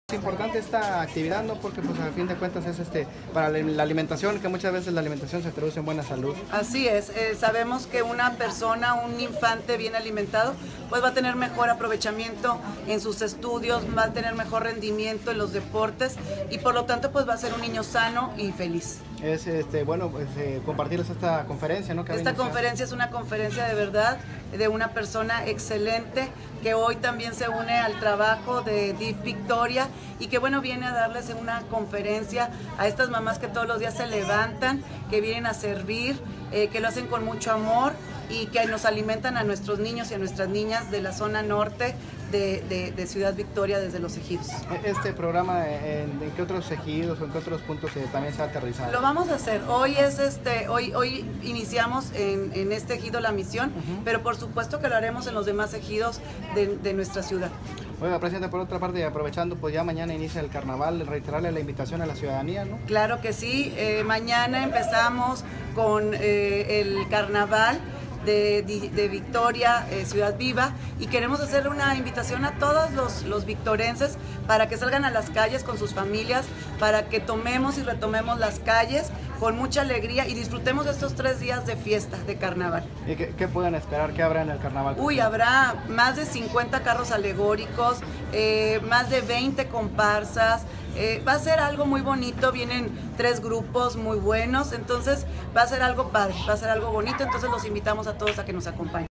Es importante esta actividad, ¿no? Porque pues a fin de cuentas es para la alimentación, que muchas veces la alimentación se traduce en buena salud. Así es, sabemos que una persona, un infante bien alimentado, pues va a tener mejor aprovechamiento en sus estudios, va a tener mejor rendimiento en los deportes y por lo tanto pues va a ser un niño sano y feliz. Es bueno pues, compartirles esta conferencia, ¿no? Esta conferencia es una conferencia de verdad de una persona excelente que hoy también se une al trabajo de DIF Victoria y que bueno viene a darles una conferencia a estas mamás que todos los días se levantan, que vienen a servir, que lo hacen con mucho amor y que nos alimentan a nuestros niños y a nuestras niñas de la zona norte de Ciudad Victoria desde los ejidos. ¿Este programa en qué otros ejidos o en qué otros puntos también se ha aterrizado? Lo vamos a hacer. Hoy es hoy iniciamos en este ejido La Misión, pero por supuesto que lo haremos en los demás ejidos de nuestra ciudad. Oiga, presidente, por otra parte, aprovechando, pues ya mañana inicia el carnaval, reiterarle la invitación a la ciudadanía, ¿no? Claro que sí, mañana empezamos con el carnaval de Victoria, Ciudad Viva, y queremos hacer una invitación a todos los victorenses para que salgan a las calles con sus familias, para que tomemos y retomemos las calles con mucha alegría y disfrutemos estos 3 días de fiesta, de carnaval. ¿Y qué pueden esperar? ¿Qué habrá en el carnaval? Uy, habrá más de 50 carros alegóricos, más de 20 comparsas, va a ser algo muy bonito, vienen 3 grupos muy buenos, entonces va a ser algo padre, va a ser algo bonito, entonces los invitamos a todos a que nos acompañen.